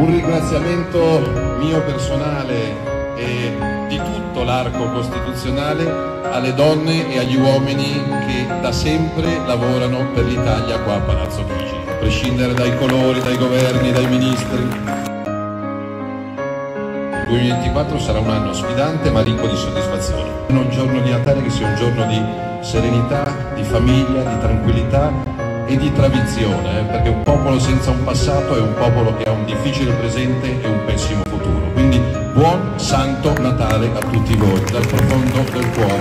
Un ringraziamento mio personale e di tutto l'arco costituzionale alle donne e agli uomini che da sempre lavorano per l'Italia qua a Palazzo Chigi, a prescindere dai colori, dai governi, dai ministri. Il 2024 sarà un anno sfidante ma ricco di soddisfazioni. Un giorno di Natale che sia un giorno di serenità, di famiglia, di tranquillità e di tradizione, perché un popolo senza un passato è un popolo che ha un difficile presente e un pessimo futuro. Quindi buon Santo Natale a tutti voi, dal profondo del cuore.